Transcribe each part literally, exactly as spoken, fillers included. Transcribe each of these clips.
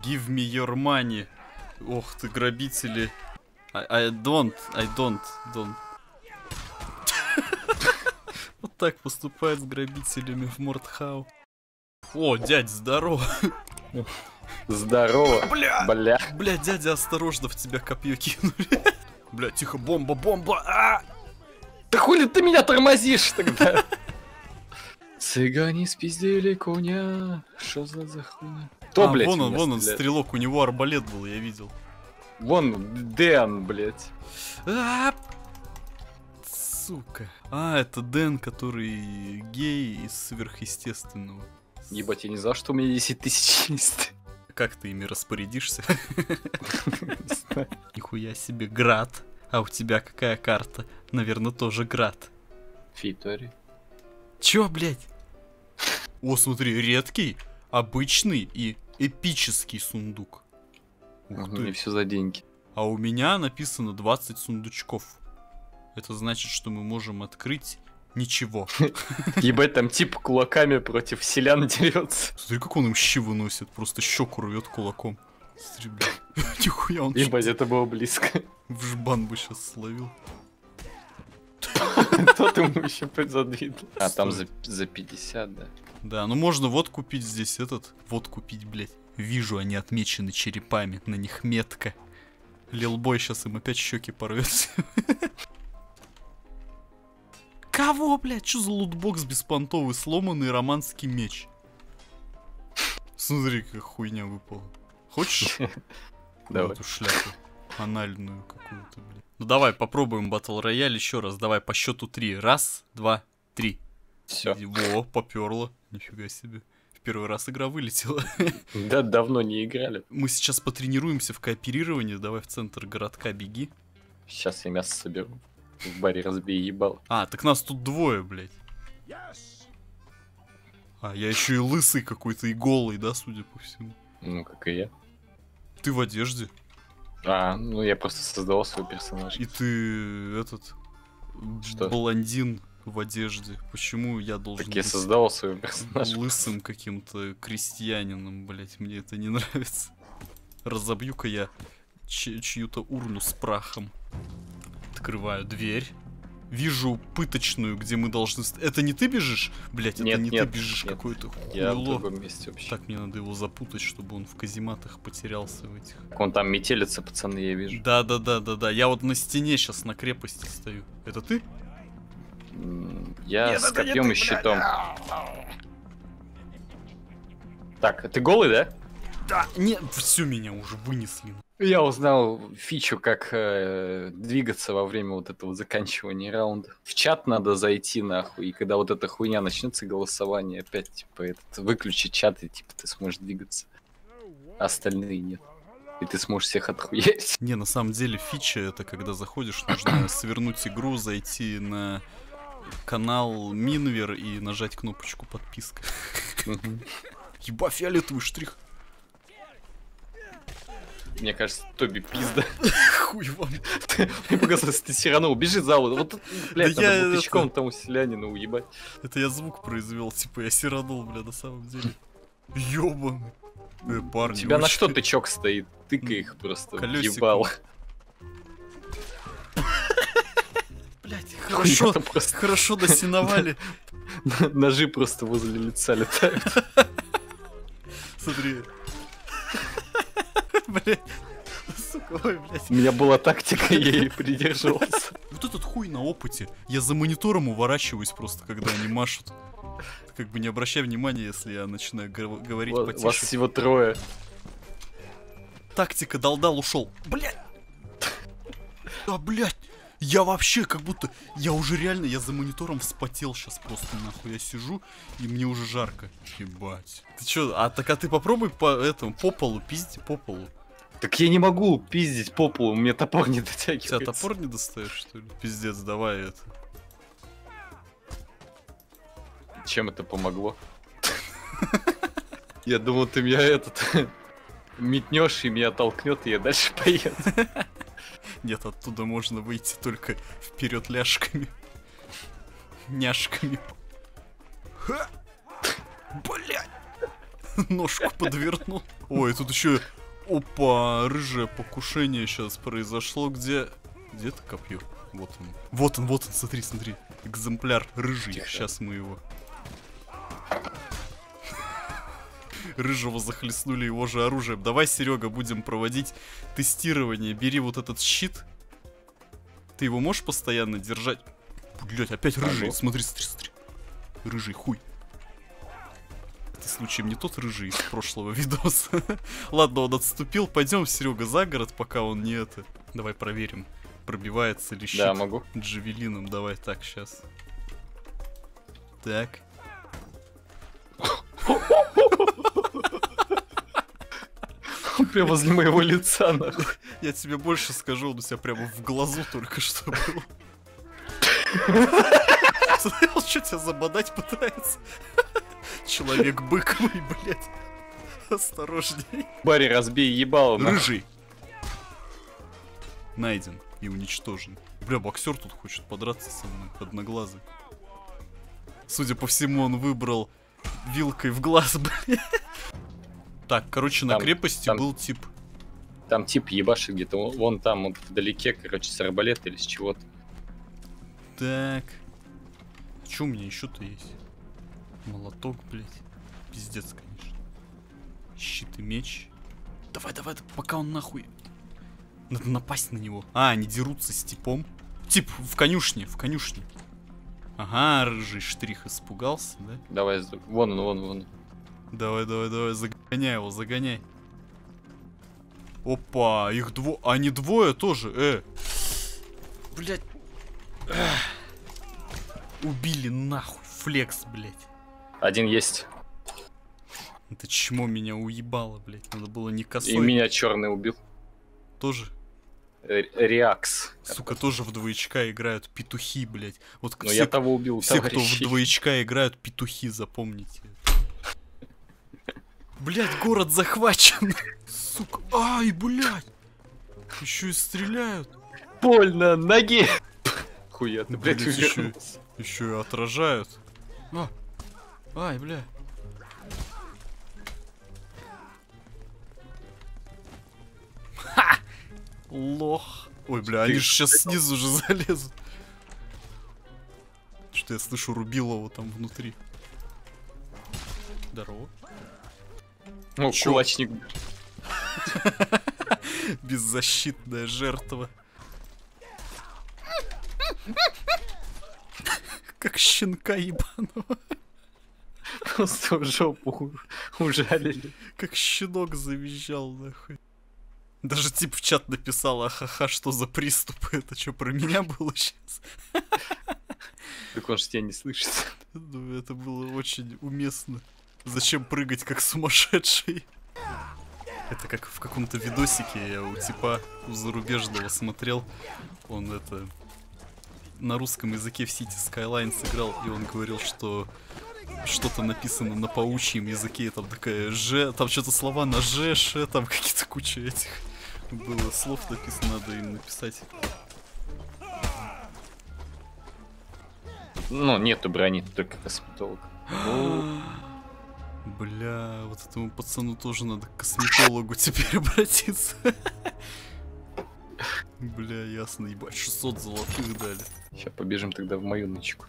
Give me your money. Ох ты, грабители. I, I don't, I don't, don't. Вот так поступают с грабителями в Мордхау. О, дядь, здорово. Здорово. Бля, бля. Бля, дядя, осторожно, в тебя копье кинули. Бля, тихо, бомба, бомба. А! Да хули ты меня тормозишь тогда? Цыгане спиздили коня. Что за за хуйня? Кто, а, блядь, вон он, вон он, стреляет? стрелок, у него арбалет был, я видел. Вон Дэн, блядь. А, сука. А, это Дэн, который гей из сверхъестественного. Ебать, я не знал, что у меня десять тысяч есть. Как ты ими распорядишься? Нихуя себе, град. А у тебя какая карта? Наверное, тоже град. Фитори. Чё, блядь? О, смотри, редкий, обычный и эпический сундук. Ух Угу, ты. и все за деньги. А у меня написано двадцать сундучков. Это значит, что мы можем открыть ничего. Ебать, там тип кулаками против селян дерется. Смотри, как он им щи выносит, просто щеку рвет кулаком. Смотри, блядь. Нихуя, он Ебать, это было близко. в жбан бы сейчас словил. Тот ему еще подзадвинул. А, там за, за пятьдесят, да. Да, ну можно вот купить здесь этот. Вот купить, блядь. Вижу, они отмечены черепами, на них метка. Лилбой сейчас им опять щеки порвет. Кого, блядь? Что за лутбокс беспонтовый? Сломанный романский меч. Смотри, как хуйня выпала. Хочешь? Давай. Эту шляпу анальную какую-то, блядь. Ну давай, попробуем батл рояль еще раз. Давай по счету три. Раз, два, три. Все. Во, поперло. Нифига себе. В первый раз игра вылетела. Да, давно не играли. Мы сейчас потренируемся в кооперировании. Давай в центр городка беги. Сейчас я мясо соберу. В баре разбей ебал. А, так нас тут двое, блядь. А, я еще и лысый какой-то, и голый, да, судя по всему. Ну, как и я. Ты в одежде. А, ну я просто создал свой персонаж. И ты этот... Что? Блондин в одежде. Почему я должен Так я быть создал свой персонаж. лысым каким-то крестьянином, блять, мне это не нравится. Разобью-ка я чь- чью-то урну с прахом. Открываю дверь. Вижу пыточную, где мы должны... ст- Это не ты бежишь? Блять, это Нет, не нет, ты бежишь, нет. какой-то Я в хуйло. другом месте вообще. Так, мне надо его запутать, чтобы он в казематах потерялся в этих. Вон там метелится, пацаны, я вижу. Да-да-да-да-да. Я вот на стене сейчас на крепости стою. Это ты? М, Я Нет, с это не копьем ты, и щитом. блядь. Так, ты голый, да? Да, не, всю меня уже вынесли. Я узнал фичу, как э, двигаться во время вот этого заканчивания раунда. В чат надо зайти, нахуй, и когда вот эта хуйня начнется, голосование, опять, типа, этот, выключить чат, и, типа, ты сможешь двигаться. А остальные нет. И ты сможешь всех отхуять. Не, на самом деле фича это когда заходишь, нужно свернуть игру, зайти на канал Минвер и нажать кнопочку подписка. Мгм. Еба, фиолетовый штрих. Мне кажется, Тоби пизда. Хуй вам. Мне показалось, ты сиранул, бежи за вот. Вот тут, блядь, Да надо я было тычком это- тому селянину уебать. Это я звук произвел, типа я сиранул, бля, на самом деле. Ёбаный. Э, У парни, тебя на очень- что тычок стоит? Тыкай их просто. Колёсиком. Ебал. Блядь, хорошо, Хуя-то просто. хорошо досиновали. Ножи просто возле лица летают. Смотри. Блядь. Сука, ой, блядь. У меня была тактика, я ей придерживался. Вот этот хуй на опыте. Я за монитором уворачиваюсь просто, когда они машут. Ты как бы не обращай внимания, если я начинаю гов- говорить Вот, потише. вас всего трое. Тактика дал-дал ушел. Блядь! Да, блядь! Я вообще как будто... Я уже реально, я за монитором вспотел сейчас просто, нахуй. Я сижу, и мне уже жарко. Ебать. Ты чё, а так а ты попробуй по этому, по полу, пизди по полу. Так я не могу пиздить по полу, у меня топор не У тебя дотягивается. топор не достаешь, что ли? Пиздец, давай это. Чем это помогло? Я думал, ты меня этот... метнешь и меня толкнет, и я дальше поеду. Нет, оттуда можно выйти только вперед ляжками. Няшками. Ха! Блядь! ножку подвернул. Ой, тут еще... Опа, рыжее покушение сейчас произошло. Где... Где это копье? Вот он. Вот он, вот он, смотри, смотри. Экземпляр рыжий. Тихо. Сейчас мы его... Рыжего захлестнули его же оружием. Давай, Серега, будем проводить тестирование. Бери вот этот щит. Ты его можешь постоянно держать? Блять, опять рыжий. Ага. Смотри, смотри, смотри. Рыжий хуй. Это случаем не тот рыжий из прошлого видоса. Ладно, он отступил. Пойдем, Серега, за город, пока он не это. Давай проверим, пробивается ли щит. Да, могу. Джавелином. Давай так, сейчас. Так. Прямо возле моего лица, нахуй. Я тебе больше скажу, он у тебя прямо в глазу только что был. Он что, тебя забодать пытается? Человек-бык мой, блядь. Осторожней. Барри, разбей ебало, нахуй. Рыжий. Найден и уничтожен. Бля, боксер тут хочет подраться со мной, одноглазый. Судя по всему, он выбрал вилкой в глаз, блядь. Так, короче, на Там- крепости там- был тип. Там тип ебашит где-то. Вон, вон там, вот вдалеке, короче, с арбалета или с чего-то. Так. Что у меня еще-то есть? Молоток, блядь. Пиздец, конечно. Щит и меч. Давай, давай, пока он нахуй. Надо напасть на него. А, они дерутся с типом. Тип в конюшне, в конюшне. Ага, рыжий штрих испугался, да? Давай, за- вон он, вон, вон. Давай, давай, давай, загоняй его, загоняй. Опа, их двое. Они двое тоже, э. Блять. Убили нахуй, флекс, блять. Один есть. Это чмо меня уебало, блять. Надо было не косой. И меня черный убил. Тоже. Ре- Реакс. Сука, тоже в двоечка играют петухи, блять. Вот Но все, я того убил, все, кто в товарищей. двоечка играют петухи, запомните. Блять, город захвачен. Сука. Ай, блять. Еще и стреляют. Больно, ноги! Хуя ты, блядь, Блядь, еще, увернулся. еще и отражают. А. Ай, бля. Ха! Лох. Ой, бля, они Ты- же сейчас снизу же залезут. Что я слышу Рубилова там внутри. Здорово. Ну, Чё? кулачник. Беззащитная жертва. Как щенка ебаного. Просто в жопу у- ужалили. Как щенок завизжал, нахуй. Даже тип в чат написал, ахаха, что за приступы? Это что, про меня было сейчас? Так он же тебя не слышит. Ну, это было очень уместно. Зачем прыгать как сумасшедший? Это как в каком-то видосике я у типа у зарубежного смотрел. Он это на русском языке в City Skylines играл, и он говорил, что что-то написано на паучьем языке, там такая Ж, там что-то слова на Ж, Ш, там какие-то куча этих было слов написано, надо им написать. Ну, нету брони, только косметолог. Бля, вот этому пацану тоже надо к косметологу теперь обратиться. Бля, ясно, ебать, шестьсот золотых дали. Сейчас побежим тогда в мою нычку.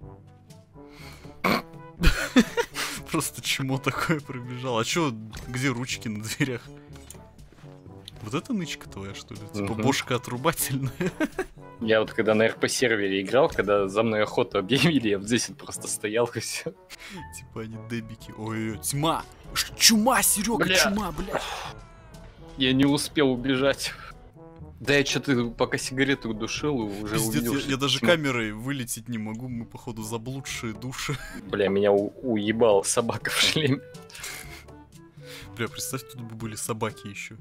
Просто чмо такое пробежал. А чё, где ручки на дверях? Вот это нычка твоя, что ли? Типа Мгм. бошка отрубательная. Я вот когда на эр пи сервере играл, когда за мной охоту объявили, я вот здесь вот просто стоял и все. Типа они дебики. Ой, тьма! Ш- Чума, Серега, Бля. чума, блядь! Я не успел убежать. Да я что-то пока сигарету душил и уже Пиздец, увидел, я, что я даже тьма. камерой вылететь не могу, мы походу заблудшие души. Бля, меня у- уебала собака в шлеме. Бля, представь, тут бы были собаки еще.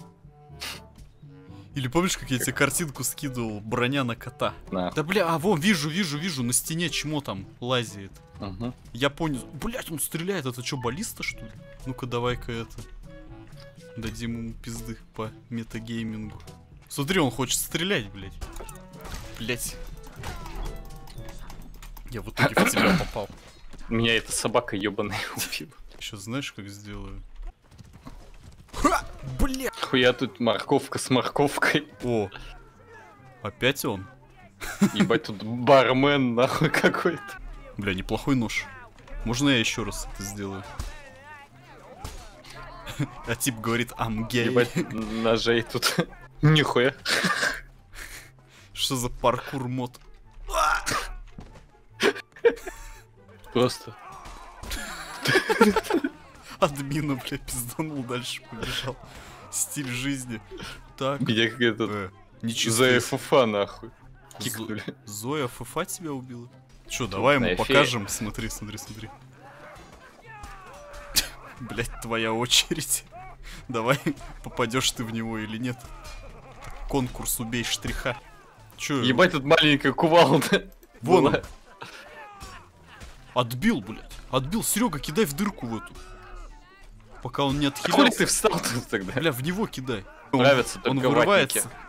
Или помнишь, как я тебе картинку скидывал, броня на кота? На. Да бля, а вон, вижу, вижу, вижу, на стене чмо там лазит. Угу. Я понял. Блять, он стреляет, это что, баллиста, что ли? Ну-ка, давай-ка это. Дадим ему пизды по метагеймингу. Смотри, он хочет стрелять, блять. Блять. Я в итоге в тебя попал. Меня эта собака ебаная убила. Сейчас знаешь, как сделаю? Ха! Бля! Хуя тут морковка с морковкой. О! Опять он? Ебать, тут бармен нахуй какой-то. Бля, неплохой нож. Можно я еще раз это сделаю? А тип говорит, I'm gay. Ебать, ножей тут. Нихуя. Что за паркур мод? Просто. Админа, бля, пизданул, дальше побежал. Стиль жизни. Так. Меня как этот... Э, ничего. За ФФА нахуй. Зо- Кикнули. Зоя ФФА тебя убила? Че, давай ему на эфире. покажем. Смотри, смотри, смотри. Блять, твоя очередь. Давай, попадешь ты в него или нет. Конкурс убей штриха. Че? Ебать, тут маленькая кувалда. Вон была. он. Отбил, блядь. Отбил. Серега, кидай в дырку в эту. Пока он не А хули отхилялся. ты встал тут тогда? Бля, в него кидай. Нравится Он только вырывается. ватники.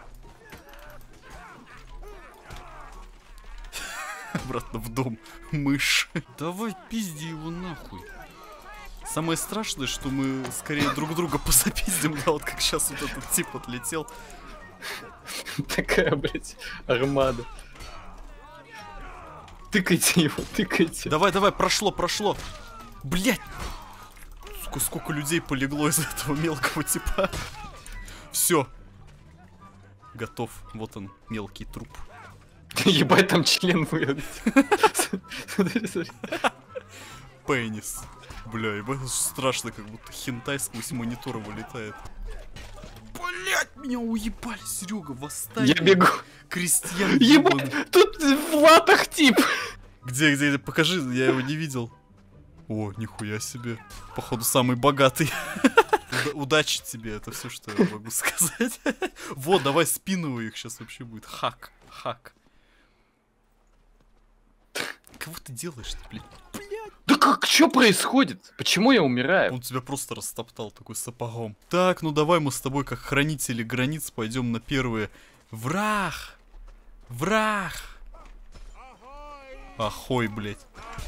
Обратно в дом. Мышь. Давай пизди его нахуй. Самое страшное, что мы скорее друг друга позапиздим, да, вот как сейчас вот этот тип отлетел. Такая, блядь, армада. Тыкайте его, тыкайте. Давай, давай, прошло, прошло. Блять. Сука, сколько людей полегло из этого мелкого типа. Все. Готов. Вот он, мелкий труп. Ебать, там член вырвет. Смотри, смотри. Пенис. Бля, ебать, страшно, как будто хентай сквозь монитор вылетает. Блять, меня уебали, Серега, восстань. Я бегу. Крестьян Ебать, ебаный. тут в латах тип. Где, где, где? Покажи, я его не видел. О, нихуя себе. Походу, самый богатый. Уда- удачи тебе, это все, что я могу сказать. Вот, давай спинывай их, сейчас вообще будет хак. Хак. Кого ты делаешь-то, блядь? Да как, что происходит? Почему я умираю? Он тебя просто растоптал такой сапогом. Так, ну давай мы с тобой, как хранители границ, пойдем на первые. Враг! Враг! Ахой, блядь.